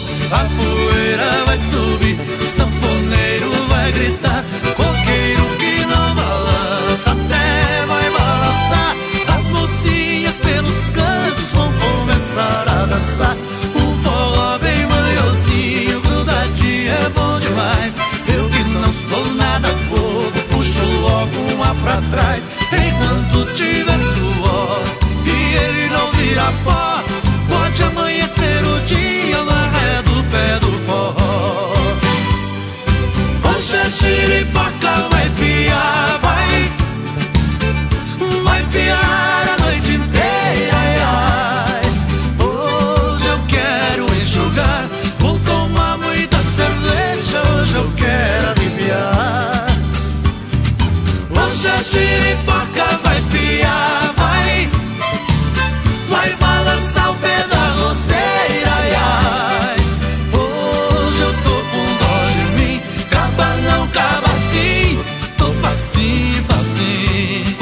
a poeira vai subir, sanfoneiro vai gritar, coqueiro que não balança até vai balançar. As mocinhas pelos cantos vão começar a dançar. Um forró bem manhosinho, grudadinho é bom demais. Eu que não sou nada bobo, puxo logo uma pra trás. Enquanto tiver suor e ele não vira pó, pode amanhecer o dia na ré do pé do forró. Hoje a giripoca vai piar, vai piar a noite inteira, ai, ai. Hoje eu quero enxugar, vou tomar muita cerveja, hoje eu quero aliviar. Hoje a giripoca vai piar, vai balançar o pé da roseira, ai, ai. Hoje eu tô com dó de mim, caba não caba assim, tô facinho, facinho.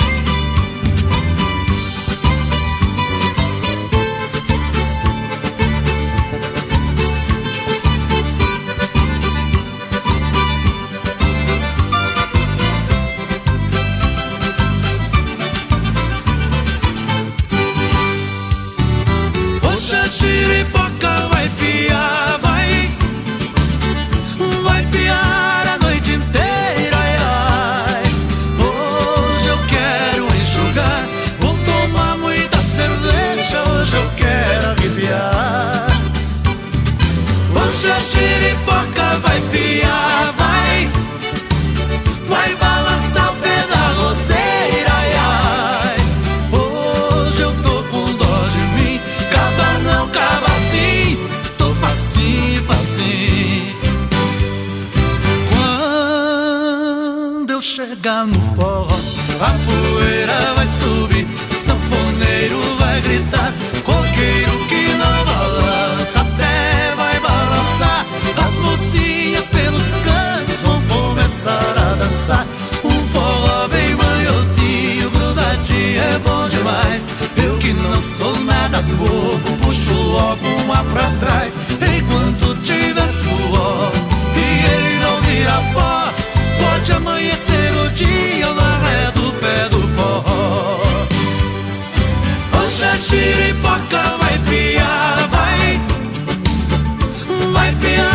Hoje a giripoca vai piar, vai piar a noite inteira, ai, ai. Hoje eu quero enxugar, vou tomar muita cerveja, hoje eu quero aliviar. Hoje a giripoca vai piar, vai balançar o pé da roseira, ai, ai. Hoje eu tô com dó de mim, caba não caba assim, tô facinho, facinho. Quando eu chegar no forró, a poeira vai subir, sanfoneiro vai gritar, coqueiro que não balança até vai balançar. As mocinhas pelos cantos vão começar a dançar. Um forró bem manhosinho, grudadinho é bom demais. Eu que não sou nada bobo, puxo logo uma pra trás. Enquanto tiver suor e ele não vira pó, pode amanhecer o dia na ré do pé do forró. Hoje a giripoca vai piar, vai piar